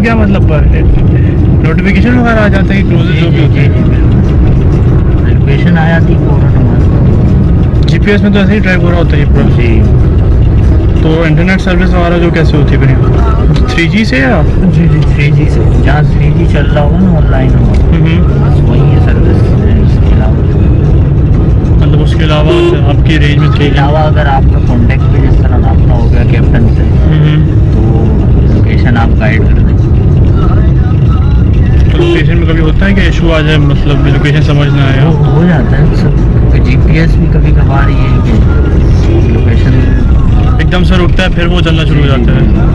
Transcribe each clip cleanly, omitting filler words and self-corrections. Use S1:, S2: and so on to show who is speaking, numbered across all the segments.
S1: क्या मतलब नोटिफिकेशन वगैरह आ जाता है कि क्लोज जो भी होती है,
S2: नोटिफिकेशन आ जाती है फौरन।
S1: जीपीएस में तो ऐसे ही ड्राइव हो रहा होता है ये पूरा।
S2: जी।
S1: तो इंटरनेट सर्विस वगैरह जो कैसे होती है फिर 3G से या?
S2: जी 3G से, जहाँ 3G चल रहा होगा ना ऑनलाइन होगा, बस वही है सर्विस। इसके अलावा
S1: मतलब उसके अलावा आपकी रेंज में
S2: इसके अलावा अगर आपका कॉन्टेक्ट भी जिस तरह आपका हो गया कैप्टन से, तो लोकेशन आप गाइड कर देंगे।
S1: तो लोकेशन में कभी होता है कि इशू आ जाए, मतलब लोकेशन समझ ना आया?
S2: हो जाता है सब। जीपीएस भी कभी कभार ये है कि लोकेशन
S1: एकदम से रुकता है, फिर वो चलना शुरू हो जाता है।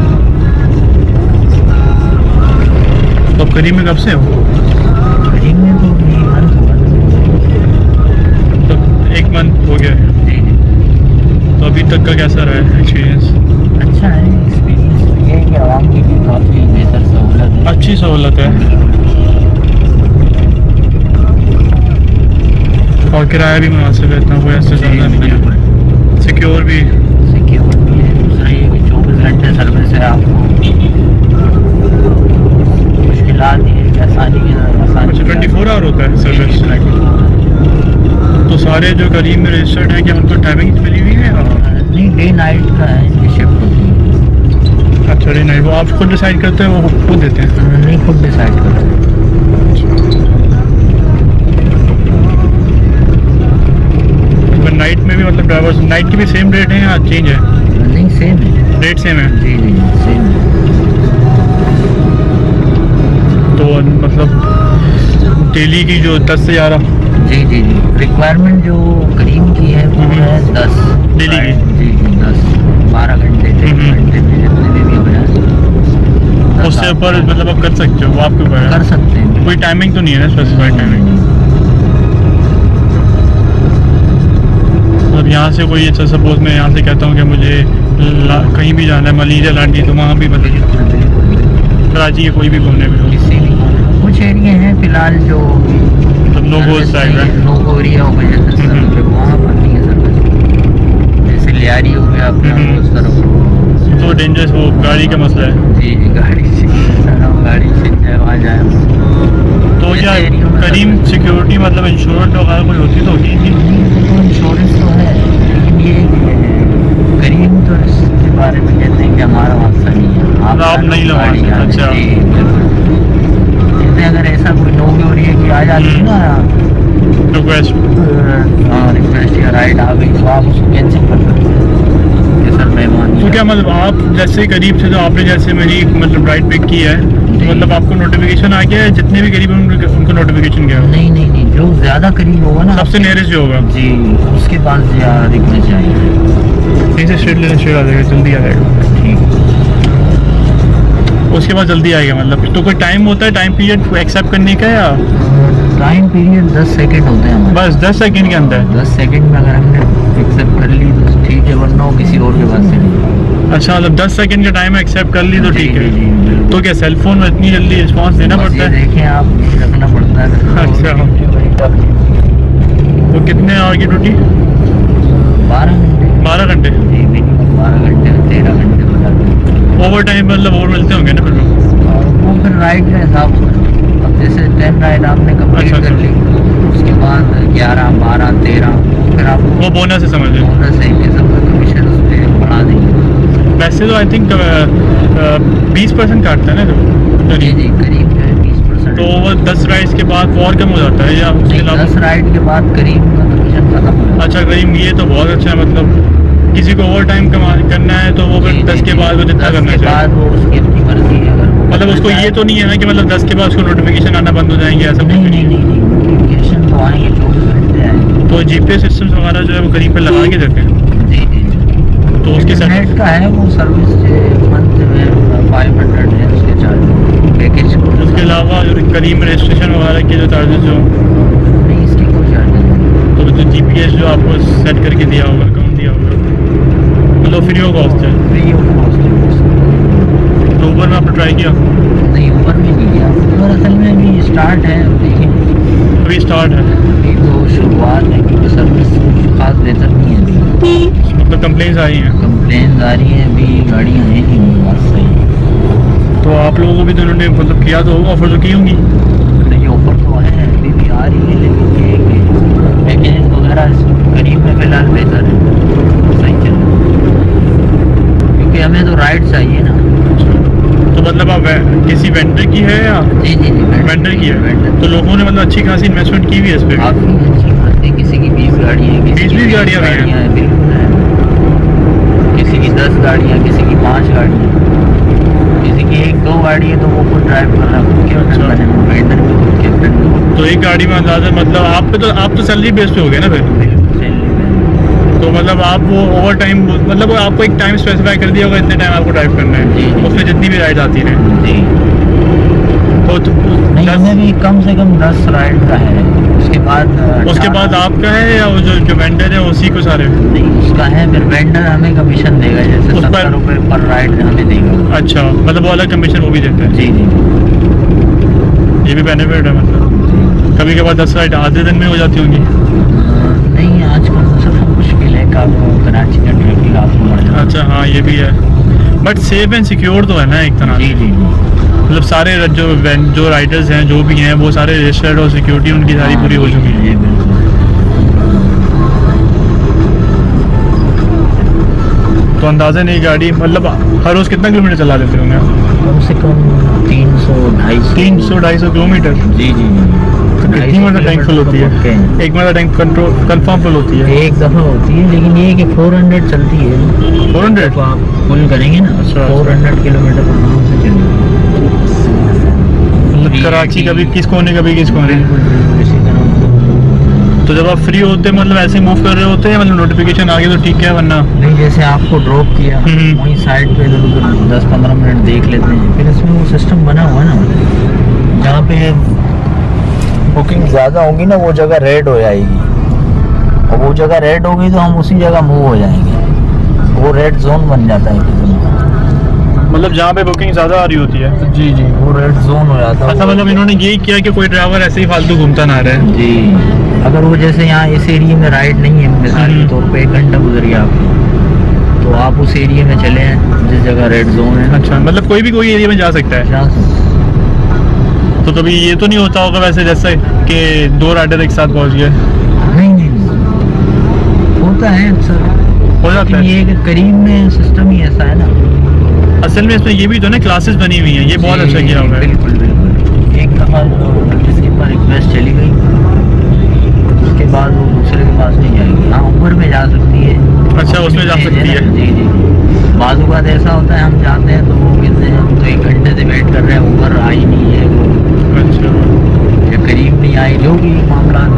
S1: तो करीब में कब से हो?
S2: करीब में तो मंथ हुआ,
S1: तो 1 मंथ हो गया है। तो अभी तक का कैसा रहा है एक्सपीरियंस?
S2: अच्छा है एक्सपीरियंस। ये है कि आवाम की भी काफ़ी बेहतर सहूलत है,
S1: अच्छी सहूलत है, और किराया भी मुनासिब है, इतना कोई ऐसा ज़्यादा नहीं है। सिक्योर भी
S2: है। दूसरा ये कि 24 घंटे सर्विस है, आपको मुश्किलात ही आसानी के आसानी।
S1: अच्छा 24 आवर होता है सर्विस? तो सारे जो करीब में रजिस्टर्ड हैं क्या उनको टाइमिंग मिली हुई है?
S2: नहीं, डे नाइट का है, ये शिफ्ट होती है।
S1: अच्छा डे नाइट, वो आप खुद डिसाइड करते हैं, वो खुद देते हैं?
S2: नहीं, खुद डिसाइड करते हैं।
S1: नाइट में भी मतलब ड्राइवर्स नाइट की भी सेम रेट है या चेंज है?
S2: नहीं, सेम है,
S1: रेट सेम है।
S2: जी जी सेम है।
S1: तो मतलब डेली की जो 10 से 11?
S2: जी जी जी, रिक्वायरमेंट जो करीम की है वो है 10
S1: डेली की।
S2: जी जी 10 12 घंटे 3 घंटे में जितने में भी हो जाए।
S1: उससे ऊपर मतलब आप कर सकते हो, वो आपके ऊपर
S2: कर सकते हैं,
S1: कोई टाइमिंग तो नहीं है ना स्पेसिफाइड टाइमिंग? मतलब यहाँ से कोई अच्छा सपोज मैं यहाँ से कहता हूँ कि मुझे कहीं भी जाना है, मलीजा लांडी, तो वहाँ भी मतलब कराची के कोई भी घूमने में
S2: किसी भी कुछ एरिया हैं फिलहाल जो
S1: मतलब नो गो साइड है,
S2: नो गो एरिया हो गया जैसे वहाँ पर नहीं है सर्विस। जैसे लियारी हो गया अपना उस तरफ,
S1: तो डेंजरस वो गाड़ी का मसला है।
S2: जी जी गाड़ी से जाए वहाँ जाए।
S1: तो क्या करीम सिक्योरिटी मतलब इंश्योरेंस वगैरह कोई होती तो होगी नहीं?
S2: इंश्योरेंस तो है, लेकिन ये करीम तो इसके बारे में कहते हैं कि हमारा वास्ता नहीं है,
S1: आप नहीं लगा सकते। अच्छा,
S2: जैसे अगर ऐसा कोई नो हो रही है कि आ जाती है ना
S1: रिक्वेस्ट,
S2: रिक्वेस्ट या राइड आ गई, तो आप उसको कैंसिल कर सकते हैं कि सर मेहमान।
S1: तो क्या मतलब आप जैसे करीब से, जो आपने जैसे मेरी मतलब राइड पिक की है, तो मतलब आपको नोटिफिकेशन आ गया है? जितने भी करीब उनको नोटिफिकेशन गया?
S2: नहीं नहीं नहीं, जो ज़्यादा करीब होगा ना,
S1: सबसे नियरेस्ट जो होगा
S2: जी, उसके पास रिक्वेस्ट जाएगी।
S1: यहीं से स्ट्रेट लेने स्ट्रेट आ जाएगा, जल्दी आ जाएगा।
S2: ठीक,
S1: उसके बाद जल्दी आएगा मतलब? तो कोई टाइम होता है, टाइम पीरियड एक्सेप्ट करने का, या
S2: टाइम पीरियड 10 सेकंड होते हैं हमारे?
S1: बस 10 सेकंड के अंदर?
S2: 10 सेकंड में अगर हमने एक्सेप्ट कर ली तो ठीक है, वरना वो किसी और के पास से नहीं।
S1: अच्छा, मतलब 10 सेकंड का टाइम एक्सेप्ट कर ली तो
S2: जी,
S1: ठीक है।
S2: जी, बिल्कुल।
S1: तो क्या सेलफोन में इतनी जल्दी रिस्पॉन्स देना पड़ता है?
S2: देखें आप, रखना पड़ता है।
S1: अच्छा, तो कितने आवर की ड्यूटी?
S2: 12 घंटे।
S1: 12 घंटे?
S2: जी मिनिमम 12 घंटे 13 घंटे हो जाते हैं।
S1: ओवर टाइम मतलब और मिलते होंगे ना फिर?
S2: वो फिर राइड का हिसाब से, अब जैसे 10 राइड आपने कंप्लीट
S1: अच्छा,
S2: कर ली, उसके बाद 11 12 13 फिर आप
S1: वो बोनस से समझ लें।
S2: बोनस है कि सब कमीशन उस पर बढ़ा देंगे।
S1: वैसे तो आई थिंक 20% काटता है ना तो?
S2: जी जी करीब जो है 20%।
S1: तो वो 10 राइड्स के बाद और कम हो जाता है या उसके अलावा?
S2: 10 राइड के बाद करीब का कमीशन खत्म हो जाता है।
S1: अच्छा करीब, ये तो बहुत अच्छा है। मतलब किसी को ओवर टाइम करना है तो वो फिर 10 के बाद वो जितना करना चाहिए।
S2: 10 के बाद वो उसकी अपनी मर्जी है। अगर
S1: मतलब उसको ये तो नहीं है ना कि मतलब 10 के बाद उसको नोटिफिकेशन आना बंद हो जाएंगे, ऐसा कुछ
S2: नहीं
S1: नहीं?
S2: नहीं नहीं, नोटिफिकेशन तो आएंगे, 24 घंटे आएंगे।
S1: तो जीपीएस सिस्टम वगैरह जो है वो करीब पे लगा के देते हैं?
S2: जी जी,
S1: तो उसके साथ
S2: नेट का है वो सर्विस मंथ में 500 है उसके चार्ज पैकेज।
S1: उसके अलावा करीब में रजिस्ट्रेशन वगैरह के जो चार्जेस जो
S2: नहीं, इसकी कोई चार्ज नहीं।
S1: तो जो जीपीएस जो आपको सेट करके दिया होगा, अकाउंट दिया होगा, मतलब फ्री ऑफ कॉस्ट है?
S2: फ्री ऑफ कॉस्ट है।
S1: तो ऊबर में आपने ट्राई किया?
S2: नहीं, ऊबर में नहीं किया। ऊबर असल में अभी स्टार्ट है, देखिए
S1: अभी स्टार्ट है,
S2: अभी तो शुरुआत है, क्योंकि सर्विस खास बेहतर नहीं है।
S1: मतलब कंप्लेंट्स आई हैं?
S2: कंप्लेन आ रही है, अभी गाड़ियाँ हैं नहीं, बात सही है।
S1: तो आप लोगों को भी तो उन्होंने मतलब किया तो होगा, ऑफर तो की होंगी।
S2: नहीं ऑफर तो है, अभी भी आ रही है, लेकिन ये कि पैकेजिंग वगैरह करीब में फ़िलहाल बेहतर है, सही चल रहा है, क्योंकि हमें तो राइड चाहिए ना।
S1: तो मतलब आप किसी वेंडर की है या?
S2: जी जी जी
S1: वेंडर की है।
S2: वेंडर।
S1: तो लोगों ने मतलब अच्छी खासी इन्वेस्टमेंट की हुई है इस पर।
S2: काफ़ी अच्छी खासी, किसी की 20 गाड़ियाँ हैं, किसी की
S1: 20 गाड़ियाँ भी हैं।
S2: हैं, बिल्कुल है। किसी की 10 गाड़ियाँ, किसी की 5 गाड़ियाँ, किसी की 1-2 गाड़ी है तो वो खुद ड्राइव कर रहा है, खुद के
S1: अच्छा।
S2: बने वेंडर भी खुद के फ्रेंड।
S1: तो एक गाड़ी में अंदाजा मतलब आप तो सैलरी बेस पे हो गए ना फिर। तो मतलब आप वो ओवर टाइम मतलब आपको एक टाइम स्पेसिफाई कर दिया होगा, इतने टाइम आपको ड्राइव करना
S2: जी,
S1: है,
S2: जी।
S1: उसमें जितनी भी राइड आती रहे।
S2: जी
S1: तो
S2: नहीं, हमें भी कम से कम 10 राइड का है। उसके बाद
S1: आपका है या वो जो वेंडर है उसी को सारे?
S2: नहीं, उसका है, फिर वेंडर हमें कमीशन देगा, जैसे
S1: उस पर
S2: 70 रुपये पर राइड हमें देगा।
S1: अच्छा, मतलब वो अलग कमीशन वो भी देते हैं।
S2: जी जी
S1: ये भी बेनिफिट है। मतलब कभी कभार 10 राइड आधे दिन में हो जाती होंगी।
S2: नहीं, आजकल तो सब मुश्किल है, कराची का ट्रैफिक आपको बढ़ जाता है।
S1: अच्छा हाँ, ये भी है, बट सेफ एंड सिक्योर तो है ना एक तरह
S2: जी
S1: से।
S2: जी
S1: मतलब सारे जो राइडर्स हैं जो भी हैं वो सारे रजिस्टर्ड और सिक्योरिटी उनकी सारी पूरी हो चुकी है।
S2: जी बिल्कुल।
S1: तो अंदाज़ा नहीं गाड़ी मतलब हर रोज़ कितना किलोमीटर चला लेते होंगे?
S2: कम से कम
S1: 300-250 किलोमीटर।
S2: जी जी
S1: तो कितनी मतलब टैंक फुल होती है? एक मतलब टैंक कंफर्म फुल होती है?
S2: एक दफ़ा होती है, लेकिन ये कि 400 चलती है।
S1: 400
S2: तो आप फुल करेंगे ना,
S1: अच्छा।
S2: 400 किलोमीटर आराम से चलेगी।
S1: मतलब कराची कभी किस कोने कभी किस कोने।
S2: इसी तरह
S1: तो जब आप फ्री होते हैं मतलब ऐसे मूव कर रहे होते हैं, मतलब नोटिफिकेशन आ गया तो ठीक है, वरना
S2: नहीं, जैसे आपको ड्रॉप किया वहीं साइड पे इधर उधर 10-15 मिनट देख लेते हैं। फिर इसमें वो सिस्टम बना हुआ है ना, जहाँ पे बुकिंग ज़्यादा होगी ना वो जगह रेड हो जाएगी, और वो जगह रेड होगी तो हम उसी जगह मूव हो जाएंगे। वो रेड जोन बन जाता है किसी में,
S1: मतलब जहाँ पे बुकिंग ज़्यादा आ रही होती है।
S2: जी जी, वो रेड जोन हो जाता है।
S1: अच्छा, मतलब इन्होंने यही किया कि कोई ड्राइवर ऐसे ही फालतू घूमता ना रहे।
S2: जी, अगर वो जैसे यहाँ इस एरिया में राइड नहीं है, मिसाल के तौर पे 1 घंटा गुजर गया आपको, तो आप उस एरिया में चले हैं जिस जगह रेड जोन है।
S1: अच्छा, मतलब कोई भी कोई एरिया में जा सकता है।
S2: जा सकते।
S1: तो कभी ये तो नहीं होता होगा वैसे जैसे कि 2 राइडर एक साथ पहुँच गए?
S2: नहीं नहीं, होता है अक्सर,
S1: हो जाता
S2: लेकिन
S1: है।
S2: ये कि करीब में सिस्टम ही ऐसा है ना।
S1: असल में इसमें ये भी तो ना क्लासेस बनी हुई हैं, ये बहुत अच्छा किया हुआ है।
S2: बिल्कुल बिल्कुल। एक दफ़ा किसी पर रिक्वेस्ट चली गई, उसके बाद वो दूसरे के पास नहीं जाएगी। हाँ, ऊबर में जा सकती है।
S1: अच्छा, उसमें जा सकती है।
S2: जी जी, बाजू बात ऐसा होता है, हम जाते हैं तो वो कहते हैं हम तो 1 घंटे से वेट कर रहे हैं, ऊबर आई नहीं है, वो
S1: अच्छा,
S2: या करीब नहीं आई, जो भी मामला है।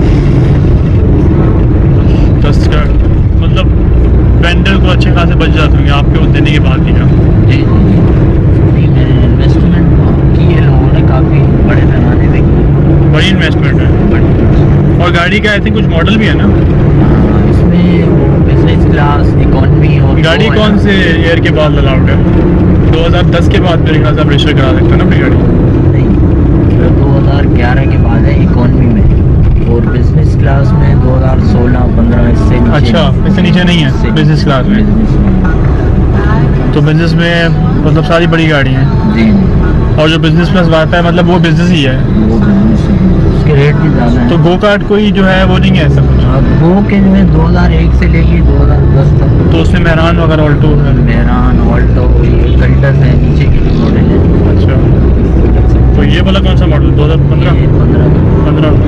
S1: 10 का मतलब वेंडर को अच्छे खासे बच जाते होंगे आपके वो देने के बाद भी। क्या
S2: जी जी, नहीं मैंने इन्वेस्टमेंट की है, लोगों ने काफ़ी बड़े पैमाने पे की।
S1: बड़ी इन्वेस्टमेंट है।
S2: बड़ी।
S1: और गाड़ी का आई थिंक कुछ मॉडल भी है ना?
S2: इसमें वो बिजनेस क्लास, इकोनॉमी और
S1: गाड़ी कौन से ईयर के बाद अलाउड है? 2010 के बाद मेरे ख्याल से आप रजिस्टर करा सकते हो ना अपनी गाड़ी?
S2: नहीं, 2011 के बाद है इकोनॉमी में, और बिजनेस क्लास में 2016-15 इससे नीचे।
S1: अच्छा, इससे नीचे नहीं है बिजनेस क्लास में? तो बिजनेस में मतलब सारी बड़ी गाड़ी हैं।
S2: जी,
S1: और जो बिजनेस प्लस वाईफाई मतलब वो बिजनेस ही है।
S2: वो बिजनेस है, उसके रेट भी ज़्यादा है।
S1: तो गो कार्ट कोई जो है वो नहीं है ऐसा कुछ?
S2: वो के में 2001 से लेके 2010 तक।
S1: तो उसमें मेहरान वगैरह ऑल्टो है?
S2: मेहरान, ऑल्टो, ये कल्टस है, नीचे के जो मॉडल है।
S1: अच्छा, तो ये वाला कौन सा मॉडल? 2015? 15।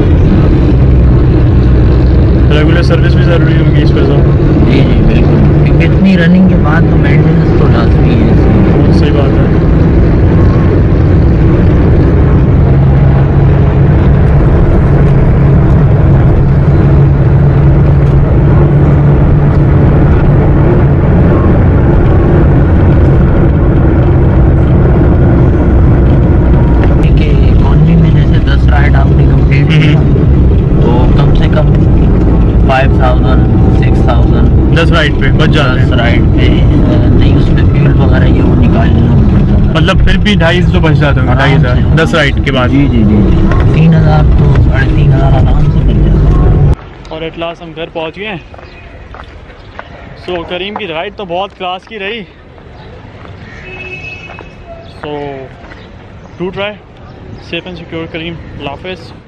S1: रेगुलर सर्विस भी ज़रूरी होगी इस पर तो?
S2: जी जी बिल्कुल, क्योंकि इतनी रनिंग के बाद तो मेंटेनेंस तो लाजमी है।
S1: बहुत सही बात है।
S2: इकोनॉमी में जैसे 10 राइड आपने कंप्लीट की तो कम से कम 5000 6000
S1: 10 राइड पे बच जाते
S2: 10
S1: हैं।
S2: राइड पे नहीं, उसमें फ्यूल वगैरह ये वो निकाल लेना पड़ता है।
S1: मतलब फिर भी 2.5 तो बच जाते होंगे,
S2: आराम
S1: 2,500
S2: से।
S1: 10 राइड के बाद।
S2: जी जी जी, 3000 तो 3500 आराम से बच जाता है।
S1: और एट लास्ट हम घर पहुंच गए हैं। सो करीम की राइड तो बहुत क्लास की रही। So do try, safe and secure Careem, अल्लाह हाफ़िज़।